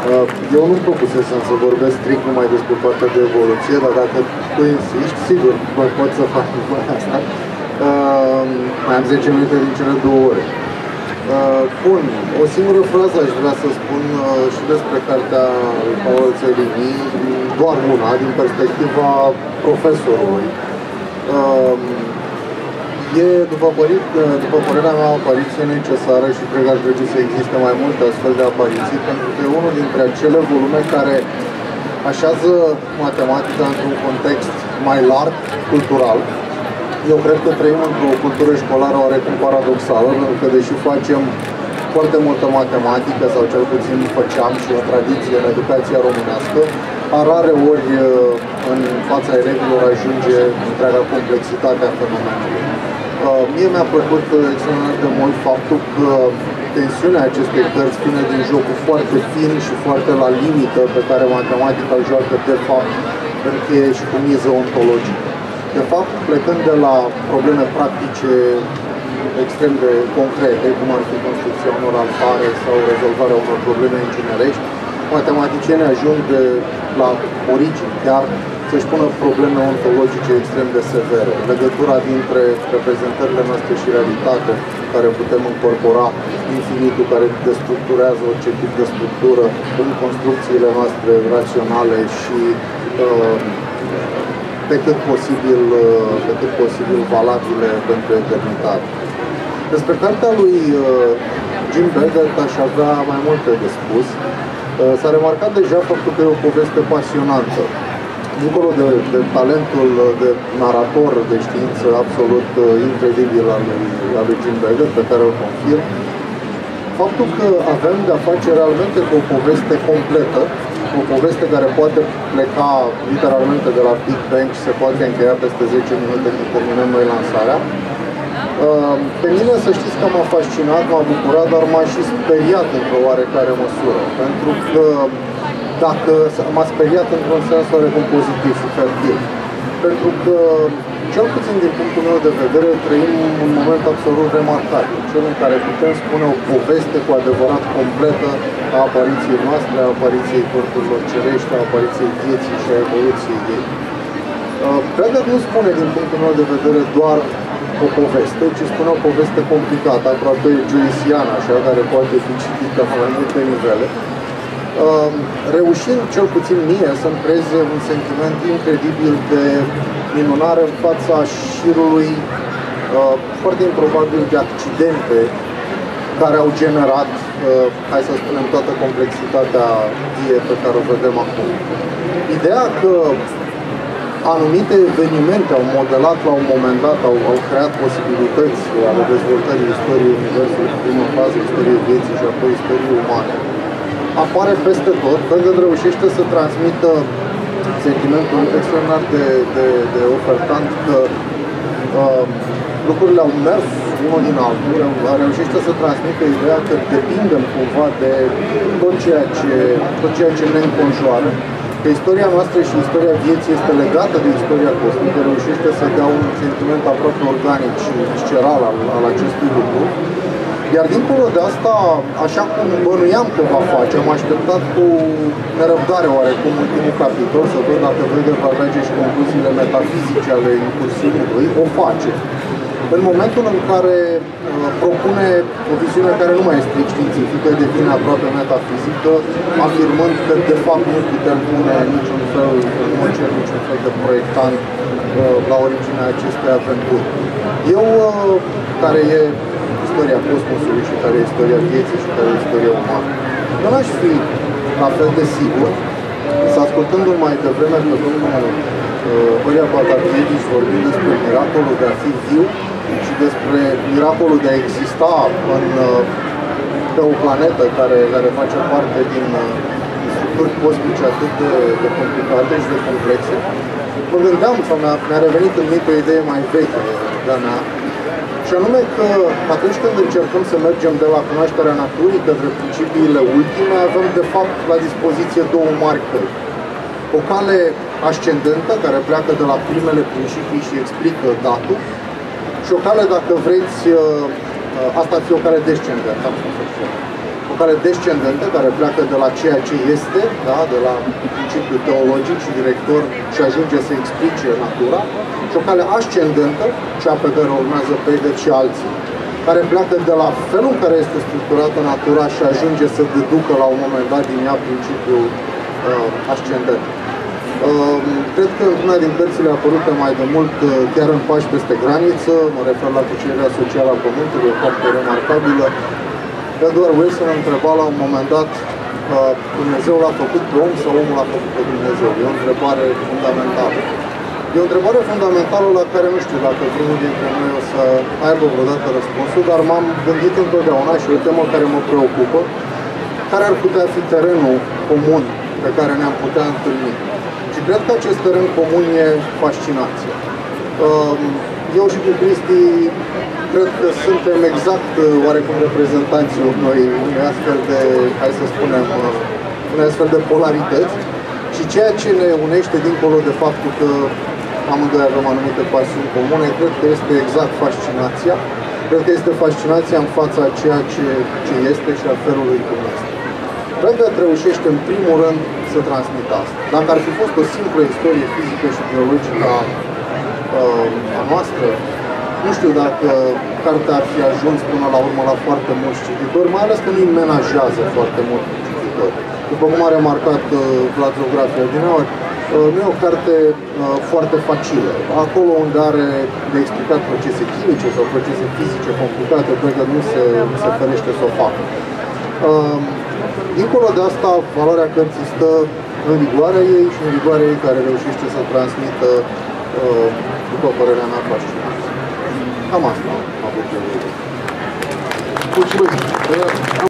Eu nu-mi propusesem să vorbesc strict numai despre partea de evoluție, dar dacă tu insisti, sigur, pot să fac asta. Mai am 10 minute din cele 2 ore. Bun, o singură frază aș vrea să spun și despre cartea lui Paul Țălini, doar una, din perspectiva profesorului. E, după părerea mea, o apariție necesară și cred că ar trebui să existe mai multe astfel de apariții, pentru că e unul dintre acele volume care așează matematica într-un context mai larg, cultural. Eu cred că trăim într-o cultură școlară oarecum paradoxală, pentru că deși facem foarte multă matematică, sau cel puțin făceam și o tradiție în educația românească, a rare ori în fața elevilor ajunge întreaga complexitate a fenomenului. Mie mi-a plăcut extraordinar de mult faptul că tensiunea acestei cărți vine din jocul foarte fin și foarte la limită pe care matematica îl joacă de fapt în cheie și cu miză ontologică. De fapt, plecând de la probleme practice extrem de concrete, cum ar fi construcția unor altare sau rezolvarea unor probleme inginerești, matematicienii ajung la origini chiar să-și pună probleme ontologice extrem de severe. Legătura dintre reprezentările noastre și realitate, care putem incorpora infinitul care destructurează orice tip de structură în construcțiile noastre raționale și pe cât posibil valabile pentru eternitate. Despre cartea lui Jim Beggart aș avea mai multe de spus. S-a remarcat deja faptul că e o poveste pasionantă. Dincolo de talentul de narator de știință absolut incredibil al lui Jim Beggart, pe care îl confirm, faptul că avem de-a face realmente cu o poveste completă, o poveste care poate pleca literalmente de la Big Bang și se poate încheia peste 10 minute când terminăm noi lansarea. Pe mine să știți că m-a fascinat, m-a bucurat, dar m-a și speriat într-o oarecare măsură. Pentru că dacă m-a speriat într-un sens oarecum pozitiv și fertil. Pentru că, cel puțin din punctul meu de vedere, trăim un moment absolut remarcabil. Cel în care putem spune o poveste cu adevărat completă a apariției noastre, a apariției corpurilor cerești, a apariției vieții și a evoluției ei. Cred că nu spune, din punctul meu de vedere, doar o poveste, ci spune o poveste complicată, aproape joyciană, așa, care poate fi citită la mai multe nivele, reușind, cel puțin mie, să-mi creeze un sentiment incredibil de minunare în fața șirului foarte improbabil de accidente care au generat, hai să spunem, toată complexitatea vie pe care o vedem acum. Ideea că anumite evenimente au modelat la un moment dat, au creat posibilități ale dezvoltării istoriei Universului, în primă fază istoriei vieții și apoi istoriei umane, apare peste tot, pentru că reușește să transmită sentimentul extraordinar de ofertant că lucrurile au mers unul din altul, reușește să transmită ideea că depindem cumva de tot ceea ce ne înconjoară, că istoria noastră și istoria vieții este legată de istoria cosmică, reușește să dea un sentiment aproape organic și visceral al acestui lucru. Iar dincolo de asta, așa cum bănuiam că va face, am așteptat cu nerăbdare oarecum ultimul capitol, să văd dacă Wegener va trage și concluziile metafizice ale incursiunii, o face. În momentul în care propune o viziune care nu mai este strict științifică, devine aproape metafizică, afirmând că de fapt nu putem pune niciun fel de proiectant la originea acestei aventuri. Eu, care e istoria cosmosului și care e istoria vieții și care e istoria umană, nu aș fi la fel de sigur, să ascultându-l mai devreme pe domnul Horia Batavievich vorbind despre miracolul de a fi viu și despre miracolul de a exista pe o planetă care face parte din structuri cosmice atât de complicate și de complexe. Mă gândeam, sau mi-a revenit în minte o idee mai veche de-a mea, și anume că atunci când încercăm să mergem de la cunoașterea naturii către principiile ultime, avem de fapt la dispoziție două mari căi. O cale ascendentă, care pleacă de la primele principii și explică datul, și o cale, dacă vreți, asta ar fi o cale descendentă, o o cale descendentă, care pleacă de la ceea ce este, da? De la principiul teologic și director și ajunge să explice natura, și o cale ascendentă, cea pe care o urmează Pagel și alții, care pleacă de la felul în care este structurată natura și ajunge să deducă la un moment dat din ea principiul ascendent. Cred că una din cărțile apărute mai de mult, chiar în Pași peste graniță, mă refer la Cucerirea socială a Pământului, o carte remarcabilă, Edward Wilson întreba la un moment dat, Dumnezeu l-a făcut pe om sau omul l-a făcut pe Dumnezeu? E o întrebare fundamentală. E o întrebare fundamentală la care nu știu dacă vreunul dintre noi o să aibă vreodată răspunsul, dar m-am gândit întotdeauna și o temă care mă preocupă, care ar putea fi terenul comun pe care ne-am putea întâlni. Și cred că acest teren comun e fascinația. Eu și cu Cristi cred că suntem exact oarecum reprezentanții unei astfel de, hai să spunem, unei astfel de polarități, și ceea ce ne unește dincolo de faptul că amândoi avem anumite pasiuni comune, cred că este exact fascinația. Cred că este fascinația în fața a ceea ce este și a felului cum este. Cred că reușește în primul rând să transmită asta. Dacă ar fi fost o simplă istorie fizică și biologică a noastră, nu știu dacă cartea ar fi ajuns până la urmă la foarte mulți cititori, mai ales că nu îi menajează foarte mult cititori. După cum a remarcat Vlad Zografia dineauri, nu e o carte foarte facilă. Acolo unde are de explicat procese chimice sau procese fizice complicate, cred că nu se ferește să o facă. Dincolo de asta, valoarea cărții stă în rigoarea ei și în rigoarea ei care reușește să transmită, după părerea mea, fascinație. Cam asta am avut eu. Mulțumesc!